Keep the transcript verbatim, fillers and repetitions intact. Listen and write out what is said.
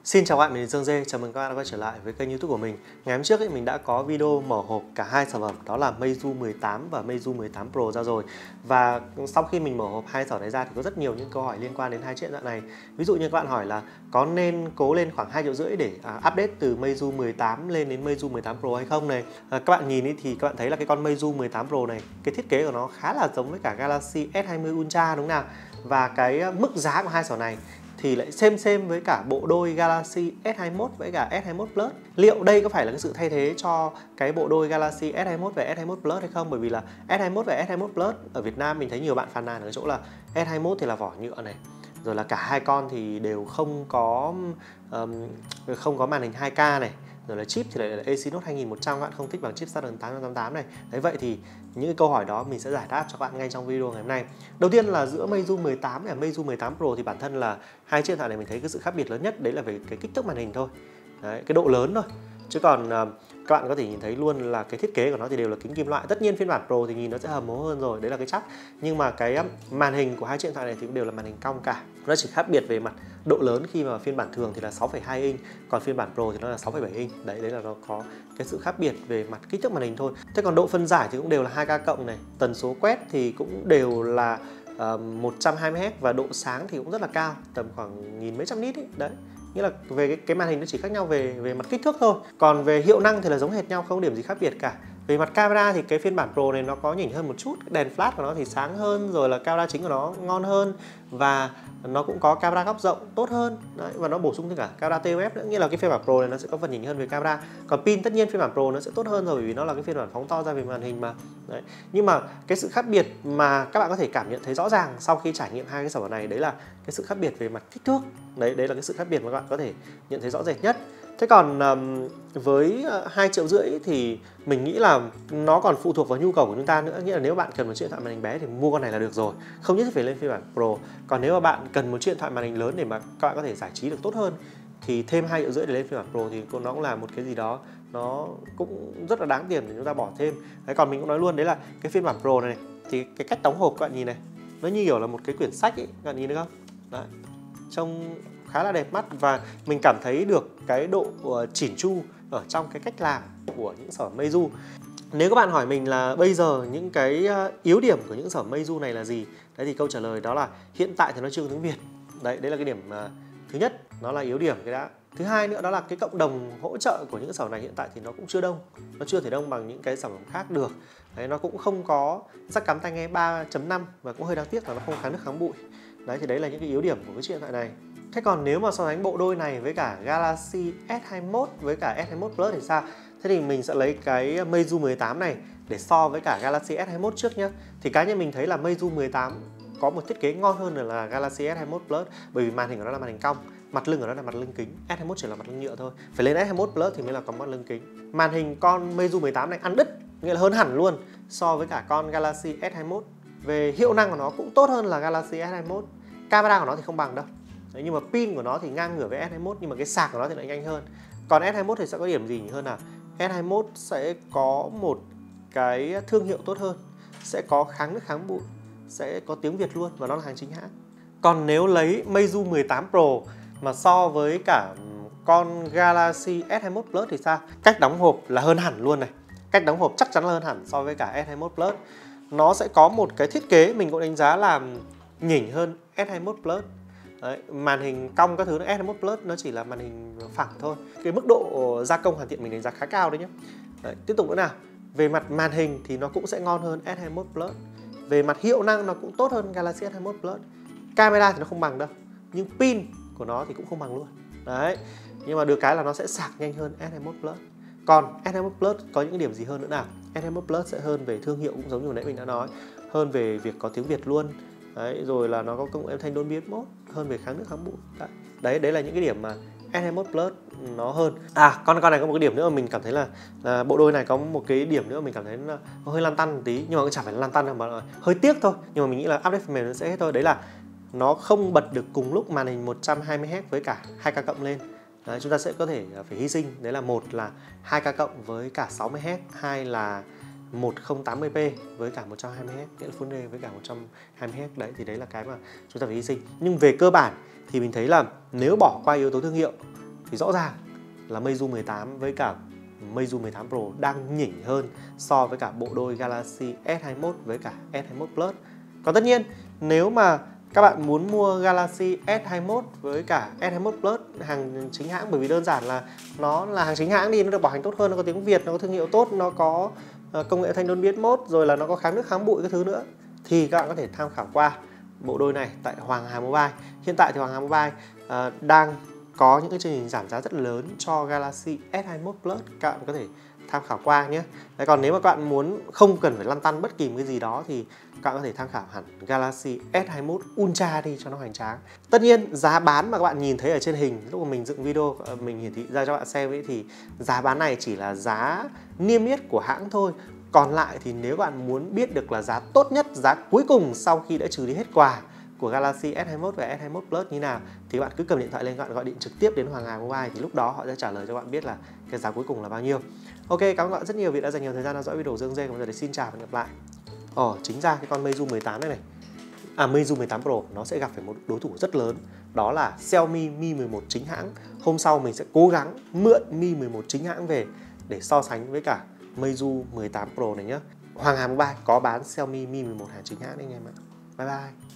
Xin chào bạn, mình là Dương Dê, chào mừng các bạn đã quay trở lại với kênh YouTube của mình. Ngày hôm trước ấy, mình đã có video mở hộp cả hai sản phẩm, đó là Meizu mười tám và Meizu mười tám Pro ra rồi. Và sau khi mình mở hộp hai sản này ra thì có rất nhiều những câu hỏi liên quan đến hai chiếc điện thoại này. Ví dụ như các bạn hỏi là có nên cố lên khoảng hai triệu rưỡi để à, update từ Meizu mười tám lên đến Meizu mười tám Pro hay không này. À, các bạn nhìn ý thì các bạn thấy là cái con Meizu mười tám Pro này, cái thiết kế của nó khá là giống với cả Galaxy S hai mươi Ultra đúng không nào? Và cái mức giá của hai sản này thì lại xem xem với cả bộ đôi Galaxy S hai mươi mốt với cả S hai mươi mốt Plus. Liệu đây có phải là cái sự thay thế cho cái bộ đôi Galaxy S hai mươi mốt và S hai mươi mốt Plus hay không? Bởi vì là S hai mươi mốt và S hai mươi mốt Plus ở Việt Nam mình thấy nhiều bạn phàn nàn ở chỗ là S hai mươi mốt thì là vỏ nhựa này, rồi là cả hai con thì đều không có um, không có màn hình hai K này, rồi là chip thì lại là Exynos hai nghìn một trăm, các bạn không thích bằng chip Snapdragon tám tám tám này. Đấy, vậy thì những câu hỏi đó mình sẽ giải đáp cho các bạn ngay trong video ngày hôm nay. Đầu tiên là giữa Meizu mười tám và Meizu mười tám Pro thì bản thân là hai chiếc điện thoại này mình thấy cái sự khác biệt lớn nhất đấy là về cái kích thước màn hình thôi. Đấy, cái độ lớn thôi. Chứ còn uh, các bạn có thể nhìn thấy luôn là cái thiết kế của nó thì đều là kính kim loại. Tất nhiên phiên bản Pro thì nhìn nó sẽ hầm hố hơn rồi, đấy là cái chắc. Nhưng mà cái um, màn hình của hai chiếc điện thoại này thì cũng đều là màn hình cong cả. Nó chỉ khác biệt về mặt độ lớn, khi mà phiên bản thường thì là sáu phẩy hai inch, còn phiên bản Pro thì nó là sáu phẩy bảy inch. Đấy, đấy là nó có cái sự khác biệt về mặt kích thước màn hình thôi. Thế còn độ phân giải thì cũng đều là hai K cộng này, tần số quét thì cũng đều là uh, một trăm hai mươi héc và độ sáng thì cũng rất là cao, tầm khoảng nghìn mấy trăm nit ý. Đấy, nghĩa là về cái, cái màn hình nó chỉ khác nhau về về mặt kích thước thôi. Còn về hiệu năng thì là giống hệt nhau, không có điểm gì khác biệt cả. Về mặt camera thì cái phiên bản Pro này nó có nhỉnh hơn một chút, đèn flash của nó thì sáng hơn, rồi là camera chính của nó ngon hơn và nó cũng có camera góc rộng tốt hơn. Đấy, và nó bổ sung thêm cả camera tê ô ép nữa, nghĩa là cái phiên bản Pro này nó sẽ có phần nhỉnh hơn về camera. Còn pin tất nhiên phiên bản Pro nó sẽ tốt hơn rồi, bởi vì nó là cái phiên bản phóng to ra về màn hình mà. Đấy. Nhưng mà cái sự khác biệt mà các bạn có thể cảm nhận thấy rõ ràng sau khi trải nghiệm hai cái sản phẩm này, đấy là cái sự khác biệt về mặt kích thước. Đấy, đấy là cái sự khác biệt mà các bạn có thể nhận thấy rõ rệt nhất. Thế còn um, với hai triệu rưỡi thì mình nghĩ là nó còn phụ thuộc vào nhu cầu của chúng ta nữa. Nghĩa là nếu bạn cần một chiếc điện thoại màn hình bé thì mua con này là được rồi, không nhất thiết phải lên phiên bản Pro. Còn nếu mà bạn cần một chiếc điện thoại màn hình lớn để mà các bạn có thể giải trí được tốt hơn thì thêm hai triệu rưỡi để lên phiên bản Pro thì nó cũng là một cái gì đó nó cũng rất là đáng tiền để chúng ta bỏ thêm. Đấy, còn mình cũng nói luôn đấy là cái phiên bản Pro này, này thì cái cách đóng hộp các bạn nhìn này, nó như kiểu là một cái quyển sách ấy, các bạn nhìn được không? Đấy, trông khá là đẹp mắt và mình cảm thấy được cái độ chỉn chu ở trong cái cách làm của những sản phẩm Meizu. Nếu các bạn hỏi mình là bây giờ những cái yếu điểm của những sản phẩm Meizu này là gì, đấy thì câu trả lời đó là hiện tại thì nó chưa có tiếng Việt. Đấy, đấy là cái điểm thứ nhất, nó là yếu điểm cái đã. Thứ hai nữa đó là cái cộng đồng hỗ trợ của những sản phẩm này hiện tại thì nó cũng chưa đông, nó chưa thể đông bằng những cái sản phẩm khác được. Đấy, nó cũng không có jack cắm tai nghe ba chấm năm và cũng hơi đáng tiếc là nó không kháng nước kháng bụi. Đấy, thì đấy là những cái yếu điểm của cái chiếc điện thoại này. Thế còn nếu mà so sánh bộ đôi này với cả Galaxy S hai mươi mốt với cả S hai mươi mốt Plus thì sao? Thế thì mình sẽ lấy cái Meizu mười tám này để so với cả Galaxy S hai mươi mốt trước nhé. Thì cá nhân mình thấy là Meizu mười tám có một thiết kế ngon hơn là Galaxy S hai mươi mốt Plus, bởi vì màn hình của nó là màn hình cong, mặt lưng của nó là mặt lưng kính. S hai mươi mốt chỉ là mặt lưng nhựa thôi, phải lên S hai mươi mốt Plus thì mới là có mặt lưng kính. Màn hình con Meizu mười tám này ăn đứt, nghĩa là hơn hẳn luôn so với cả con Galaxy S hai mươi mốt. Về hiệu năng của nó cũng tốt hơn là Galaxy S hai mươi mốt. Camera của nó thì không bằng đâu. Đấy, nhưng mà pin của nó thì ngang ngửa với S hai mươi mốt, nhưng mà cái sạc của nó thì lại nhanh hơn. Còn S hai mươi mốt thì sẽ có điểm gì hơn nào? S hai mươi mốt sẽ có một cái thương hiệu tốt hơn, sẽ có kháng nước kháng bụi, sẽ có tiếng Việt luôn và nó là hàng chính hãng. Còn nếu lấy Meizu mười tám Pro mà so với cả con Galaxy S hai mươi mốt Plus thì sao? Cách đóng hộp là hơn hẳn luôn này. Cách đóng hộp chắc chắn là hơn hẳn so với cả S hai mươi mốt Plus. Nó sẽ có một cái thiết kế mình cũng đánh giá là nhỉnh hơn S hai mươi mốt Plus. Đấy, màn hình cong các thứ, S hai mươi mốt Plus nó chỉ là màn hình phẳng thôi. Cái mức độ gia công hoàn thiện mình đánh giá khá cao đấy nhé. Đấy, tiếp tục nữa nào. Về mặt màn hình thì nó cũng sẽ ngon hơn S hai mươi mốt Plus. Về mặt hiệu năng nó cũng tốt hơn Galaxy S hai mươi mốt Plus. Camera thì nó không bằng đâu, nhưng pin của nó thì cũng không bằng luôn. Đấy, nhưng mà được cái là nó sẽ sạc nhanh hơn S hai mươi mốt Plus. Còn S hai mươi mốt Plus có những điểm gì hơn nữa nào? S hai mươi mốt Plus sẽ hơn về thương hiệu, cũng giống như hồi nãy mình đã nói, hơn về việc có tiếng Việt luôn. Đấy, rồi là nó có công nghệ âm thanh Dolby Atmos, hơn về kháng nước kháng bụi. Đấy, đấy, đấy là những cái điểm mà S hai mươi mốt Plus nó hơn. À, con con này có một cái điểm nữa mà mình cảm thấy là, là bộ đôi này có một cái điểm nữa mình cảm thấy nó hơi lăn tăn một tí, nhưng mà cũng chẳng phải là lăn tăn đâu mà là hơi tiếc thôi. Nhưng mà mình nghĩ là update phần mềm nó sẽ hết thôi. Đấy là nó không bật được cùng lúc màn hình một trăm hai mươi héc với cả hai K cộng lên. Đấy, chúng ta sẽ có thể phải hy sinh. Đấy là một là hai K cộng với cả sáu mươi héc, hai là một không tám mươi p với cả một trăm hai mươi héc, nghĩa là Full ây với cả một trăm hai mươi héc. Đấy thì đấy là cái mà chúng ta phải hy sinh. Nhưng về cơ bản thì mình thấy là nếu bỏ qua yếu tố thương hiệu thì rõ ràng là Meizu mười tám với cả Meizu mười tám Pro đang nhỉnh hơn so với cả bộ đôi Galaxy S hai mươi mốt với cả S hai mươi mốt Plus. Còn tất nhiên nếu mà các bạn muốn mua Galaxy S hai mươi mốt với cả S hai mươi mốt Plus hàng chính hãng, bởi vì đơn giản là nó là hàng chính hãng thì nó được bảo hành tốt hơn, nó có tiếng Việt, nó có thương hiệu tốt, nó có công nghệ thanh đôn biến mode, rồi là nó có kháng nước kháng bụi các thứ nữa, thì các bạn có thể tham khảo qua bộ đôi này tại Hoàng Hà Mobile. Hiện tại thì Hoàng Hà Mobile uh, đang có những cái chương trình giảm giá rất lớn cho Galaxy S hai mươi mốt Plus, các bạn có thể tham khảo qua nhé. Đấy, còn nếu mà các bạn muốn không cần phải lăn tăn bất kỳ một cái gì đó thì các bạn có thể tham khảo hẳn Galaxy S hai mươi mốt Ultra đi cho nó hoành tráng. Tất nhiên giá bán mà các bạn nhìn thấy ở trên hình lúc mà mình dựng video mình hiển thị ra cho bạn xem ấy, thì giá bán này chỉ là giá niêm yết của hãng thôi. Còn lại thì nếu bạn muốn biết được là giá tốt nhất, giá cuối cùng sau khi đã trừ đi hết quà của Galaxy S hai mươi mốt và S hai mươi mốt Plus như nào, thì các bạn cứ cầm điện thoại lên, các bạn gọi điện trực tiếp đến Hoàng Hà Mobile, thì lúc đó họ sẽ trả lời cho bạn biết là cái giá cuối cùng là bao nhiêu. Ok, cảm ơn các bạn rất nhiều vì đã dành nhiều thời gian theo dõi video Dương Dê. Còn bây giờ thì xin chào và hẹn gặp lại. Ồ, chính ra cái con Meizu mười tám này này, à Meizu mười tám Pro nó sẽ gặp phải một đối thủ rất lớn, đó là Xiaomi Mi mười một chính hãng. Hôm sau mình sẽ cố gắng mượn Mi mười một chính hãng về để so sánh với cả Meizu mười tám Pro này nhé. Hoàng Hà Mobile có bán Xiaomi Mi mười một hàng chính hãng đấy anh em ạ. Bye bye.